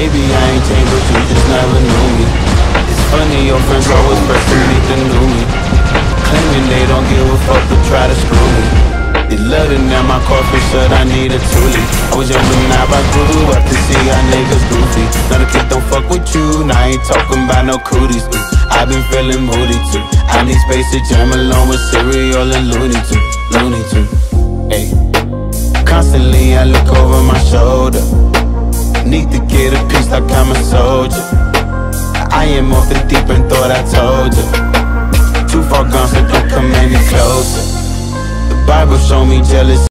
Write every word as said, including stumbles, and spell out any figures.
Maybe I ain't changed, but you just never knew me. It's funny, your friends always press to meet the new me, claiming they don't give a fuck but try to screw me. They loving that my coffin said I need a toolie. I was young but now I grew up to see how niggas goofy. None of kids don't fuck with you, now I ain't talking about no cooties. I been feeling moody too. I need space to jam along with cereal and Looney Tunes, Looney Tunes. Hey, constantly I look over my shoulder. Need to get a piece like I'm a soldier. I am off the deep end, thought I told you. Too far gone, so don't come any closer. The Bible show me jealousy.